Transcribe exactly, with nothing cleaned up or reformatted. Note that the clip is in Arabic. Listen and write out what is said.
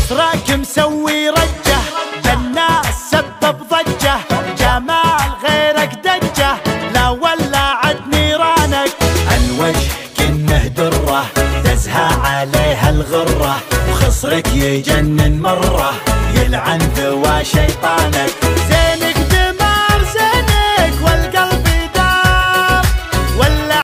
قصرك مسوي رجه بالناس سبب ضجه، جمال غيرك دجه لا ولعت نيرانك. الوجه كنه دره تزهى عليها الغره، وخصرك يجنن مره يلعن ذوى شيطانك.